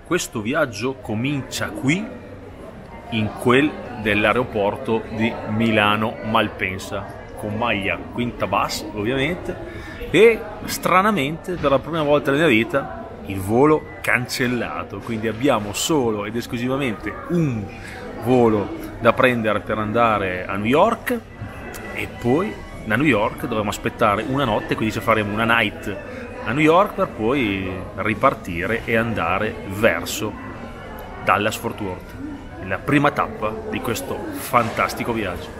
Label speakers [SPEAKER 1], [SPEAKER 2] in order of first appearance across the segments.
[SPEAKER 1] questo viaggio comincia qui, in quel dell'aeroporto di Milano Malpensa, con maglia quinta bassa ovviamente, e stranamente per la prima volta nella mia vita il volo cancellato, quindi abbiamo solo ed esclusivamente un volo da prendere per andare a New York, e poi da New York dovremo aspettare una notte, quindi ci faremo una night a New York per poi ripartire e andare verso Dallas Fort Worth, la prima tappa di questo fantastico viaggio.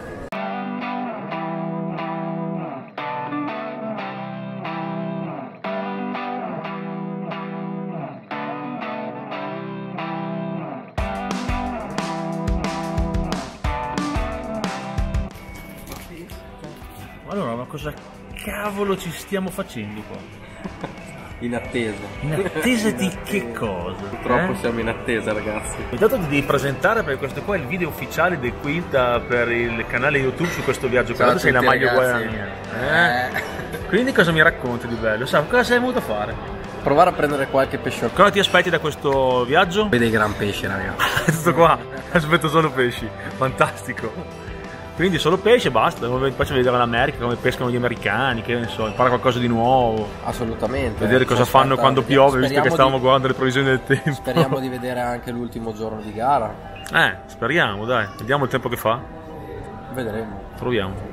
[SPEAKER 1] Allora, ma cosa cavolo ci stiamo facendo qua?
[SPEAKER 2] In attesa.
[SPEAKER 1] In attesa di che cosa?
[SPEAKER 2] Purtroppo siamo in attesa, ragazzi.
[SPEAKER 1] Intanto ti devi presentare, perché questo qua è il video ufficiale del Quinta per il canale YouTube su questo viaggio.
[SPEAKER 2] Ciao,
[SPEAKER 1] tu sei una maglia uguale alla
[SPEAKER 2] ragazzi.
[SPEAKER 1] mia. Quindi cosa mi racconti di bello? Cosa sei venuto a fare?
[SPEAKER 2] Provare a prendere qualche pesce.
[SPEAKER 1] Cosa ti aspetti da questo viaggio?
[SPEAKER 2] Vedi gran pesce, ragazzi.
[SPEAKER 1] È tutto qua, aspetto solo pesci. Fantastico. Quindi solo pesce e basta, poi faccio vedere l'America, come pescano gli americani, che ne so, impara qualcosa di nuovo.
[SPEAKER 2] Assolutamente.
[SPEAKER 1] Vedere cosa fanno quando piove, visto che stavamo guardando le previsioni del tempo.
[SPEAKER 2] Speriamo di vedere anche l'ultimo giorno di gara.
[SPEAKER 1] Speriamo, dai. Vediamo il tempo che fa.
[SPEAKER 2] Vedremo.
[SPEAKER 1] Proviamo.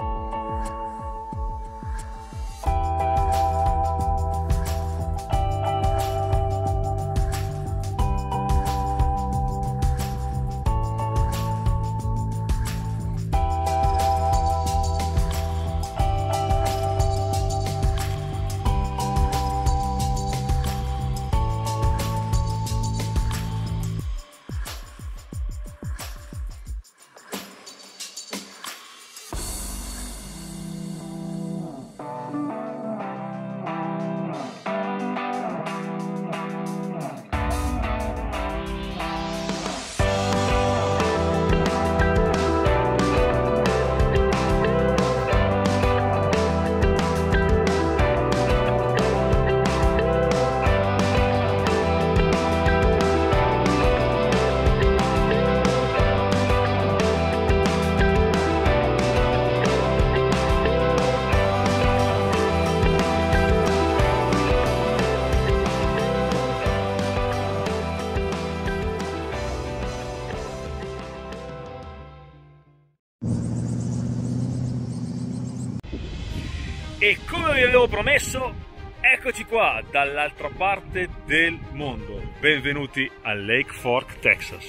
[SPEAKER 1] E come vi avevo promesso, eccoci qua dall'altra parte del mondo. Benvenuti a Lake Fork, Texas.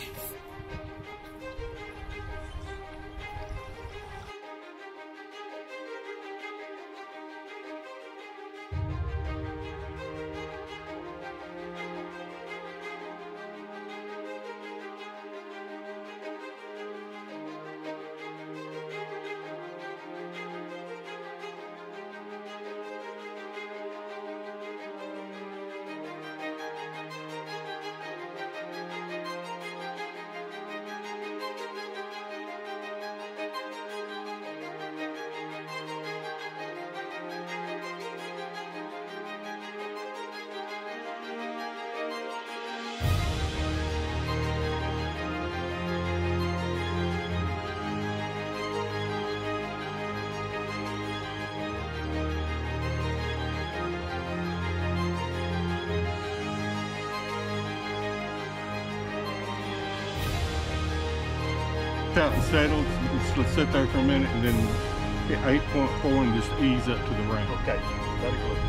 [SPEAKER 3] Out the saddle, let's sit there for a minute and then hit 8.4 and just ease up to the ramp.
[SPEAKER 1] Ok, very good.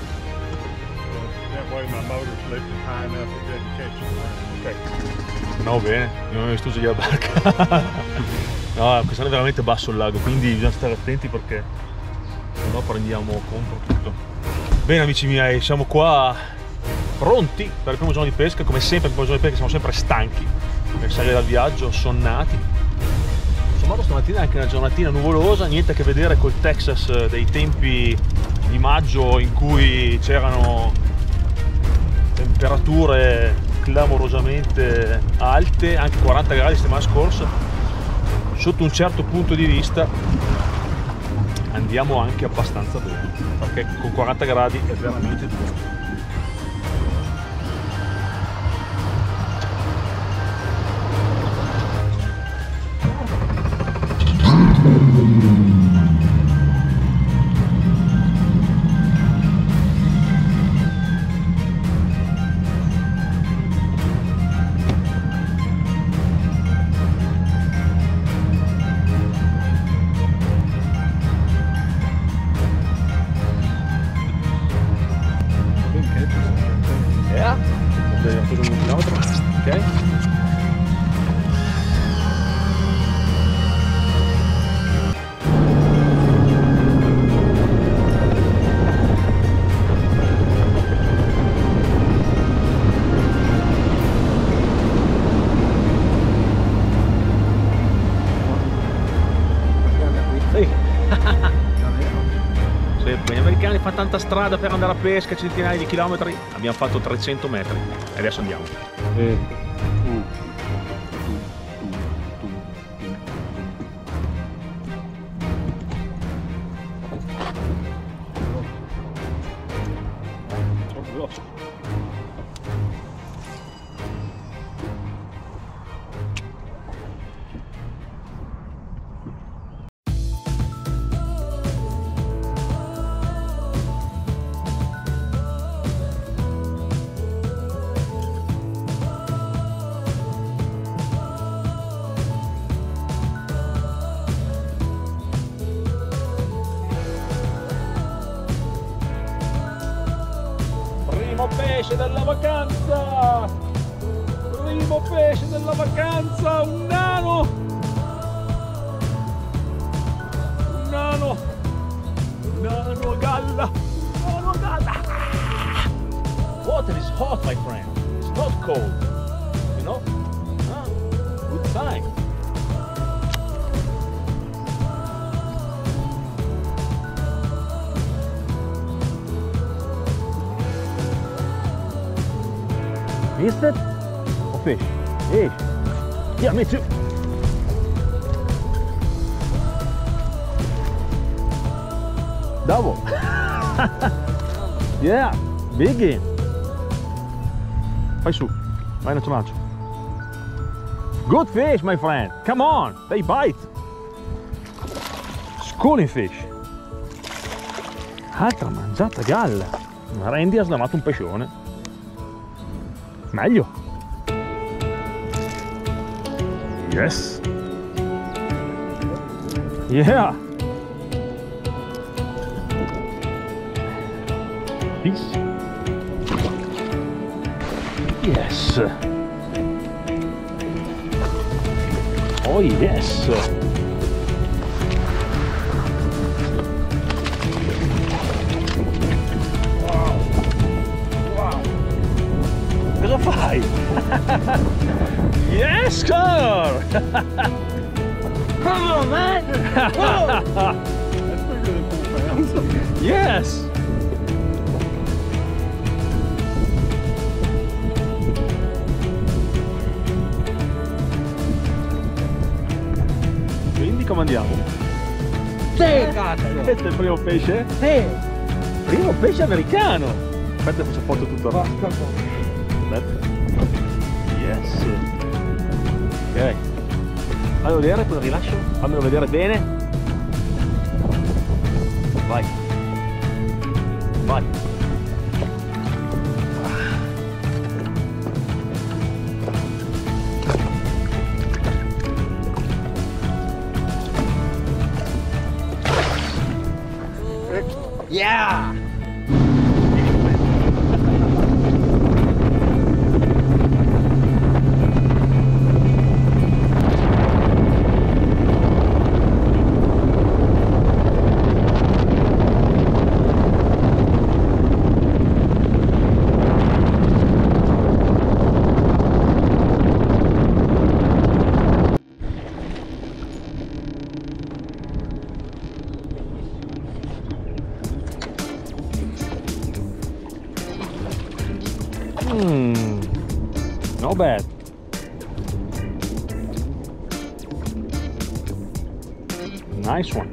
[SPEAKER 3] That way my motor's lifted high enough it doesn't catch the ramp.
[SPEAKER 1] Ok. No, bene, non ho visto la barca. No, quest'anno è veramente basso il lago, quindi bisogna stare attenti perché sennò prendiamo contro tutto. Bene amici miei, siamo qua pronti per il primo giorno di pesca. Come sempre, il primo giorno di pesca siamo sempre stanchi per salire dal viaggio, sonnati. Insomma, stamattina è anche una giornatina nuvolosa, niente a che vedere col Texas dei tempi di maggio in cui c'erano temperature clamorosamente alte, anche 40 gradi settimana scorsa. Sotto un certo punto di vista andiamo anche abbastanza bene, perché con 40 gradi è veramente duro. 1 chilometro, ok? Sì. Sì, gli americani fanno tanta strada per andare a pesca, centinaia di chilometri. Abbiamo fatto 300 metri e adesso andiamo. Primo pesce della vacanza! Primo pesce della vacanza! Un nano! Un nano! Un nano a galla! Un nano a galla! Water is hot, my friend. It's not cold. You know? Ah, good sign. Missed it? Or fish? Fish. Yeah, me too. Double. Yeah, biggie. Vai su, vai non ci mangio. Good fish, my friend. Come on, they bite. Schooling fish. Altra mangiata galla. Randy ha slamato un pescione. Meglio. Yes. Yeah. Peace. Yes. Oh yes. Cosa fai? Yes, sir!
[SPEAKER 3] Come on, man! Whoa! That's bigger than 4 pounds.
[SPEAKER 1] Yes! Quindi come andiamo?
[SPEAKER 2] Sì, cazzo!
[SPEAKER 1] Questo è il primo pesce?
[SPEAKER 2] Sì!
[SPEAKER 1] Primo pesce americano! Aspetta, faccio foto tutto il resto. Aspetta. Yes. Ok. Fammi vedere, cosa rilascio? Fammelo vedere bene. Vai. Vai.
[SPEAKER 2] Yeah!
[SPEAKER 1] Not bad. Nice one.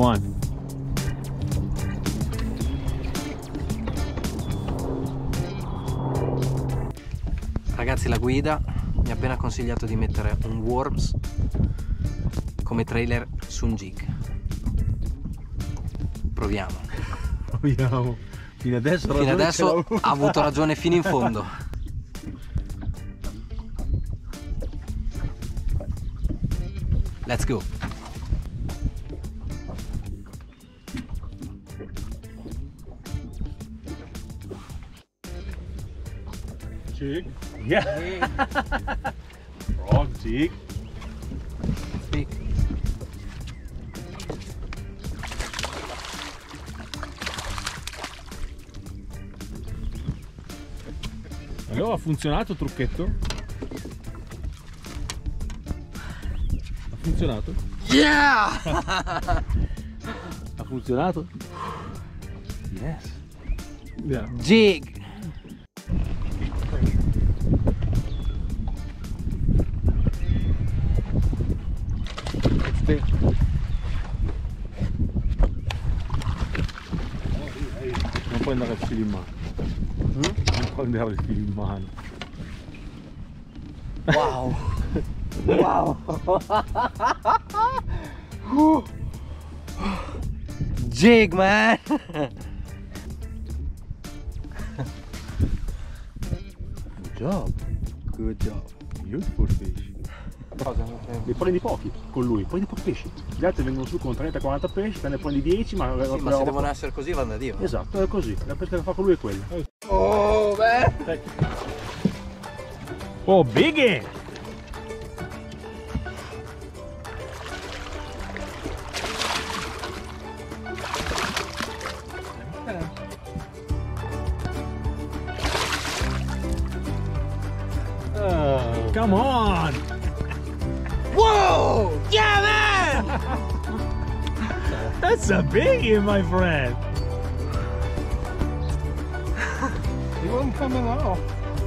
[SPEAKER 1] one.
[SPEAKER 4] Ragazzi, la guida mi ha appena consigliato di mettere un Worms come trailer su un jig. Proviamo.
[SPEAKER 1] Proviamo. Fino
[SPEAKER 4] adesso ha avuto ragione fino in fondo. Let's go.
[SPEAKER 1] Jig. Yeah. Frog jig.
[SPEAKER 4] Big.
[SPEAKER 1] Allora ha funzionato il trucchetto? Ha funzionato?
[SPEAKER 4] Yeah!
[SPEAKER 1] Ha funzionato? Yes. Yeah.
[SPEAKER 4] Jig.
[SPEAKER 1] Non puoi andare il filo in mano. Non puoi andare il filo in mano.
[SPEAKER 4] Wow. Wow. Jig, man.
[SPEAKER 1] Good job.
[SPEAKER 4] Good job.
[SPEAKER 1] Beautiful fish. Ne prendi pochi con lui, prendi pochi pesci. Gli altri vengono su con 30-40 pesci, te ne prendi 10, ma,
[SPEAKER 4] Sì, ma se devono essere così vanno a Dio.
[SPEAKER 1] Esatto, è così. La pesca che fa con lui è quella.
[SPEAKER 4] Oh, beh.
[SPEAKER 1] Oh, biggie! Come on!
[SPEAKER 4] Whoa! Yeah, man!
[SPEAKER 1] That's a biggie, my friend!
[SPEAKER 3] He wasn't coming off.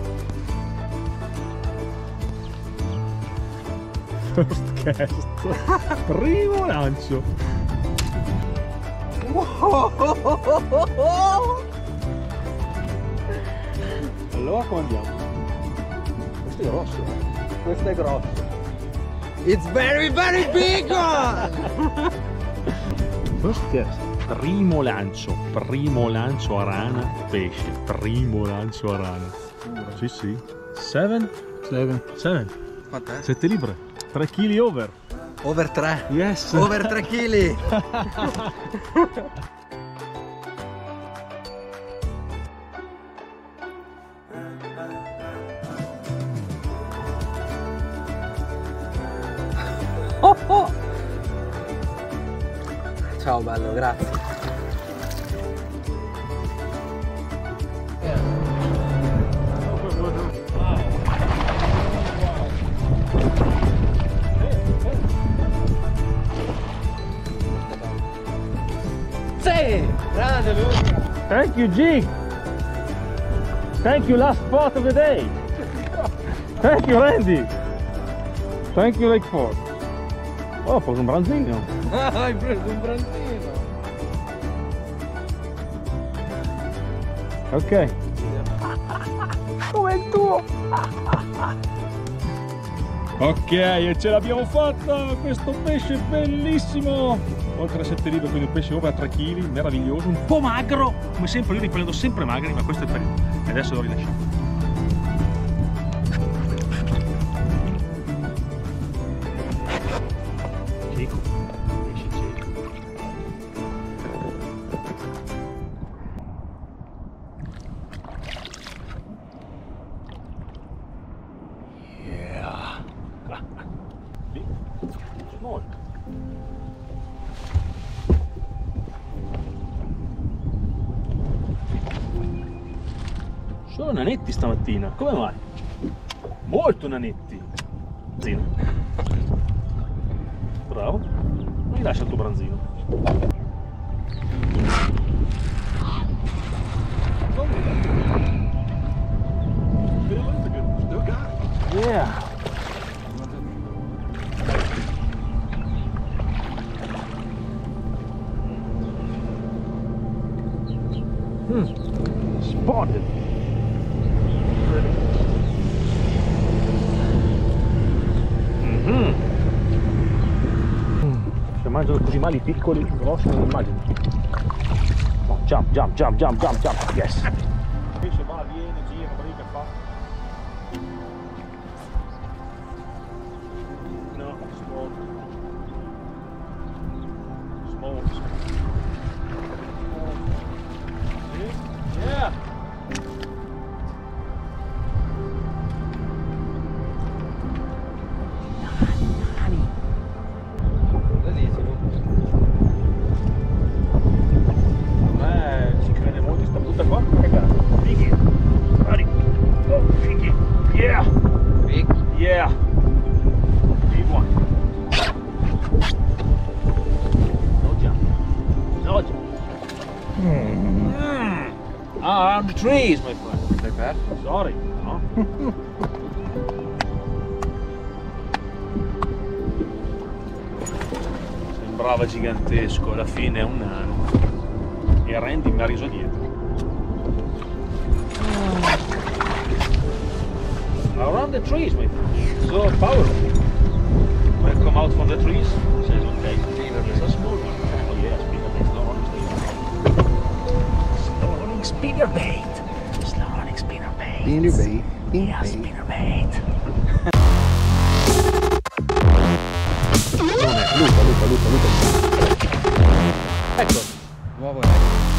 [SPEAKER 1] First cast. Primo lancio. Allora come andiamo? Questo è grosso.
[SPEAKER 4] Questo è grosso. It's very, very big one!
[SPEAKER 1] First cast. Primo lancio a rana, pesce. Primo lancio a rana. Sì, sì. 7? 7.
[SPEAKER 4] Quant'è?
[SPEAKER 1] 7 libre. 3 kg over.
[SPEAKER 4] Over 3.
[SPEAKER 1] Yes.
[SPEAKER 4] Over 3 kg. Ciao bello, grazie. Sì, grande Luca.
[SPEAKER 1] Thank you, Jig. Thank you, last spot of the day. Thank you, Randy. Thank you, Lake Fort. Oh, ho preso un branzino.
[SPEAKER 4] Hai preso un branzino.
[SPEAKER 1] Ok. Come il tuo. Ok, e ce l'abbiamo fatta. Questo pesce bellissimo. Oltre a 7 libre, quindi un pesce over 3 kg, meraviglioso. Un po' magro. Come sempre, io riprendo sempre magri, ma questo è il periodo. E adesso lo rilasciamo. Cieco. Pesce cieco. Yeah. Lì. Molto. Sono nanetti stamattina, come mai? Molto nanetti. Zino. Bravo. Mi lascia il tuo branzino. Yeah. mangiano così male i piccoli, i grossi non immagino. No, jump, jump, jump, jump, jump, jump, yes. Il pesce va, viene, gira, briga, fa. No, small. Small. Yeah. Ci crede molto sta brutta qua, ragazzi. Vicky, ready. Oh, Vicky. Yeah.
[SPEAKER 4] Big.
[SPEAKER 1] Yeah. Big one. No jump. No jump. Ah, the trees, my friend.
[SPEAKER 4] Sei perso?
[SPEAKER 1] Sorry. No. Sembrava gigantesco, alla fine è un nano. E Randy mi ha riso dietro. Around the trees, my friend. So powerful. When I come out from the trees, it says, okay, it's a small one. Oh yeah, slow running spinnerbait. Slow running spinnerbait.
[SPEAKER 2] Spinnerbait.
[SPEAKER 1] Yeah, spinnerbait.
[SPEAKER 2] Luca.
[SPEAKER 4] Ecco, nuovo regno.